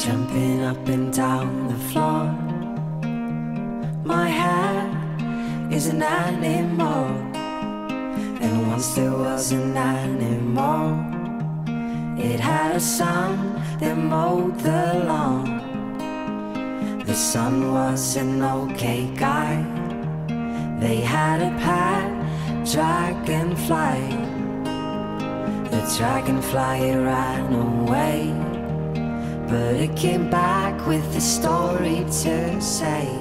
jumping up and down the floor. My hair is an animal, and once there was an animal. It had a son that mowed the lawn. The son was an okay guy. They had a pet dragonfly. The dragonfly ran away, but it came back with a story to say.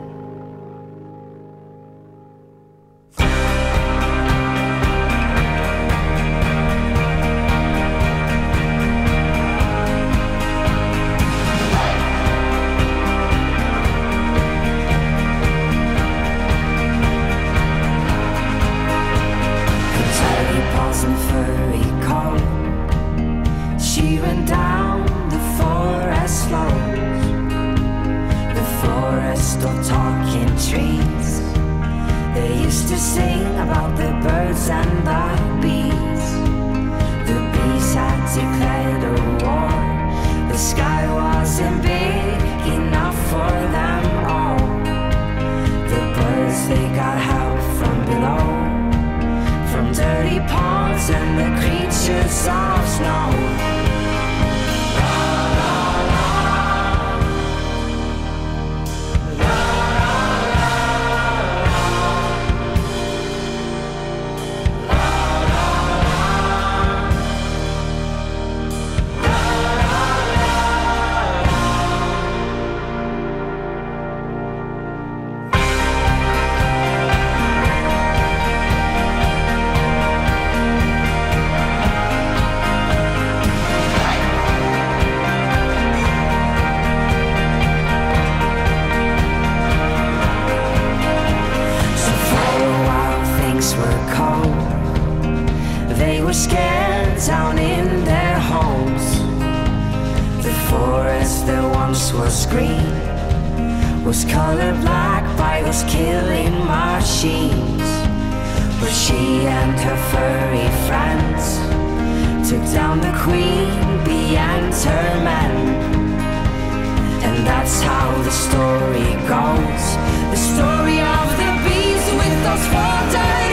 That's how the story goes. The story of the bees with those 4 days.